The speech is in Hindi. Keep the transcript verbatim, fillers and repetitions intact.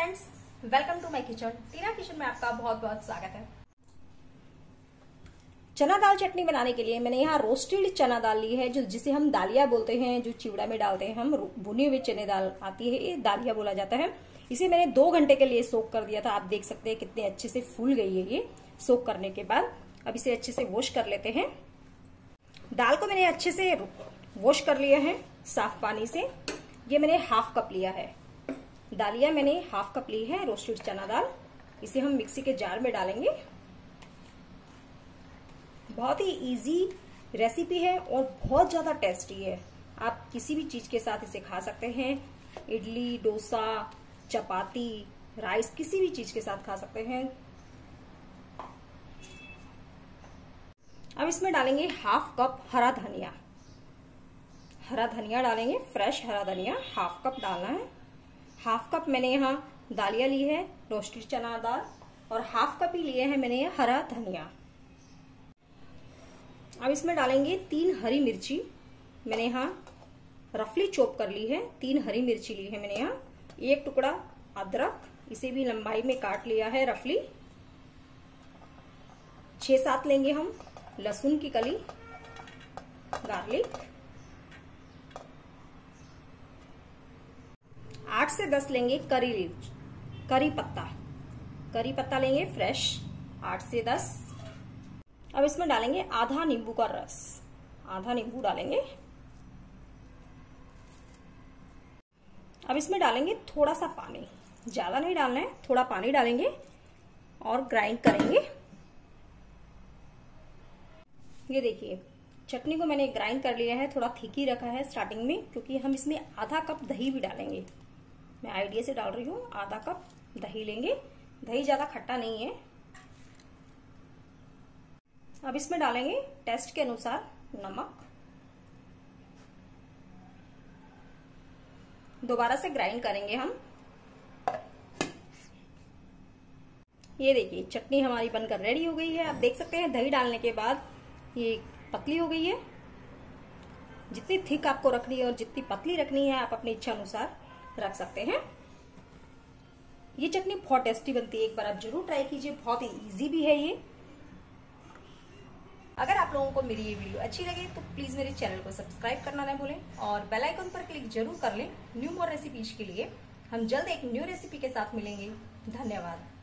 Friends, welcome to my kitchen. Tina kitchen में आपका बहुत बहुत स्वागत है। चना दाल चटनी बनाने के लिए मैंने यहाँ रोस्टेड चना दाल ली है, जो जिसे हम दालिया बोलते हैं, जो चिवड़ा में डालते हैं हम। भुनी हुई चने दाल आती है, ये दालिया बोला जाता है। इसे मैंने दो घंटे के लिए सोक कर दिया था। आप देख सकते हैं कितने अच्छे से फूल गई है ये सोक करने के बाद। अब इसे अच्छे से वॉश कर लेते हैं। दाल को मैंने अच्छे से वॉश कर लिया है साफ पानी से। ये मैंने हाफ कप लिया है दालिया, मैंने हाफ कप ली है रोस्टेड चना दाल। इसे हम मिक्सी के जार में डालेंगे। बहुत ही इजी रेसिपी है और बहुत ज्यादा टेस्टी है। आप किसी भी चीज के साथ इसे खा सकते हैं। इडली, डोसा, चपाती, राइस, किसी भी चीज के साथ खा सकते हैं। अब इसमें डालेंगे हाफ कप हरा धनिया। हरा धनिया डालेंगे, फ्रेश हरा धनिया हाफ कप डालना है। हाफ कप मैंने यहाँ दालिया ली है रोस्टेड चना दाल, और हाफ कप ही लिए हैं मैंने ये हरा धनिया। अब इसमें डालेंगे तीन हरी मिर्ची। मैंने यहाँ रफली चॉप कर ली है। तीन हरी मिर्ची ली है मैंने यहाँ। एक टुकड़ा अदरक, इसे भी लंबाई में काट लिया है रफली। छह सात लेंगे हम लहसुन की कली, गार्लिक। आठ से दस लेंगे करी लीव्स, करी पत्ता। करी पत्ता लेंगे फ्रेश, आठ से दस। अब इसमें डालेंगे आधा नींबू का रस, आधा नींबू डालेंगे। अब इसमें डालेंगे थोड़ा सा पानी, ज्यादा नहीं डालना है, थोड़ा पानी डालेंगे और ग्राइंड करेंगे। ये देखिए चटनी को मैंने ग्राइंड कर लिया है। थोड़ा थिक ही रखा है स्टार्टिंग में, क्योंकि हम इसमें आधा कप दही भी डालेंगे। मैं आइडिया से डाल रही हूँ। आधा कप दही लेंगे। दही ज्यादा खट्टा नहीं है। अब इसमें डालेंगे टेस्ट के अनुसार नमक। दोबारा से ग्राइंड करेंगे हम। ये देखिए चटनी हमारी बनकर रेडी हो गई है। आप देख सकते हैं दही डालने के बाद ये पतली हो गई है। जितनी थिक आपको रखनी है और जितनी पतली रखनी है आप अपनी इच्छा अनुसार रख सकते हैं। ये चटनी बहुत टेस्टी बनती है, एक बार आप जरूर ट्राई कीजिए। बहुत ही इजी भी है ये। अगर आप लोगों को मेरी ये वीडियो अच्छी लगे तो प्लीज मेरे चैनल को सब्सक्राइब करना ना भूलें और बेल आइकन पर क्लिक जरूर कर लें न्यू मोर रेसिपीज के लिए। हम जल्द एक न्यू रेसिपी के साथ मिलेंगे। धन्यवाद।